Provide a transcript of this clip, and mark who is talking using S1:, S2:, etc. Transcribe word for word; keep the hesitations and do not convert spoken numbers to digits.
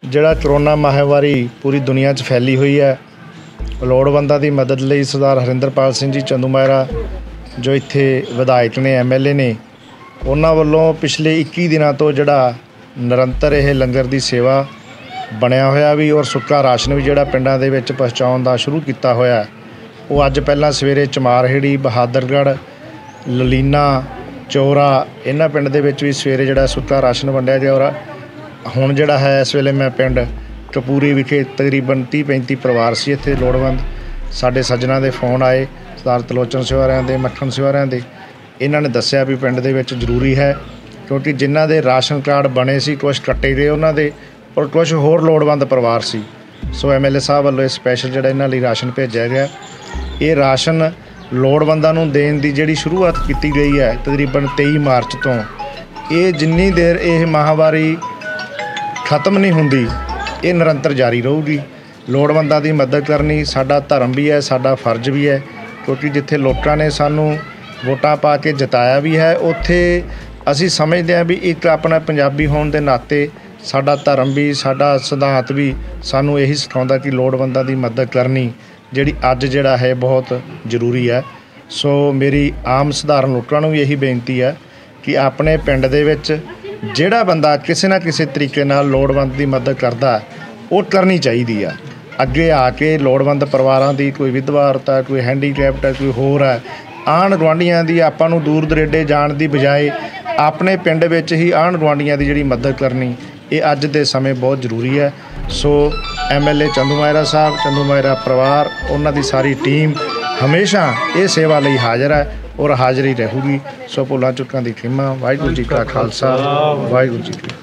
S1: ਜਿਹੜਾ ਕਰੋਨਾ ਮਾਹਵਾਰੀ पूरी दुनिया च फैली हुई है, लोड़वंदां दी मदद लई सरदार हरिंदरपाल सिंह जी चंदूमाजरा जो इत्थे विधायक ने एम एल ए ने उन्हां वल्लों पिछले इक्की दिनां तो जिहड़ा निरंतर यह लंगर दी सेवा बनया होया भी और सुक्का राशन भी जिहड़ा पिंडां दे विच पहुँचाउण दा शुरू कीता होया। वो अज पहलां सवेरे चमारहेड़ी, बहादरगढ़, ललीना, चौरा इन्हां पिंड दे विच भी सवेरे जिहड़ा सुक्का राशन वंडिया गया। और हुण जिहड़ा है इस वेले मैं पिंड कपूरी विखे तकरीबन तीह पैंती परिवार से इत्थे लोड़वंद साडे सज्जनां दे फोन आए, सरदार तलोचन सिवारियां दे, मक्खन सिवारियां दे, इन्हां ने दस्सिया भी पिंड दे विच जरूरी है क्योंकि जिन्हां दे राशन कार्ड बने सी कुछ कट्टे गए उन्हां दे और कुछ होर लोड़वंद परिवार सी। सो एम एल ए साहब वल्लों स्पैशल जिहड़ा इन्हां लई राशन भेजिया गया। ये राशन लोड़वंदां नूं देण दी जिहड़ी शुरुआत कीती गई है तकरीबन तेई मार्च तो, ये जिन्नी देर यह महामारी खत्म नहीं हुंदी ये निरंतर जारी रहूगी। लोड़वंदां दी मदद करनी साडा धर्म भी है, साडा फर्ज भी है क्योंकि जिथे लोकां ने सानू वोटां पा के जिताया भी है उत्थे असीं समझदे हां भी एक अपना पंजाबी होण दे नाते साडा धर्म भी, साडा सिद्धांत भी सानू यही सिखाउंदा कि लोड़वंदां दी मदद करनी जिहड़ी अज जिहड़ा है बहुत जरूरी है। सो मेरी आम सधारण लोकां नूं भी यही बेनती है कि अपने पिंड दे विच जिहड़ा बंदा किसी ना किसी तरीके नाल लोड़वंद की मदद करता वो करनी चाहिए है। अगे आके लोड़वंद परिवारों की कोई विधवा औरत है, कोई हैंडीकैप्ट है, कोई होर है, आण गुआढ़ियां की आपां नूं दूर दरेडे जाण की बजाय अपने पिंड विच ही आण गुआढ़ियां की जिहड़ी मदद करनी ये अज दे समय बहुत जरूरी है। So M L A Chandumajra साहब, चंदूमाजरा परिवार, उन्हां दी सारी टीम हमेशा ये सेवा लई हाज़र है और हाज़री रहूगी। सो भुलां चुकां दी खिमा। वाहिगुरू जी का खालसा, वाहिगुरू जी की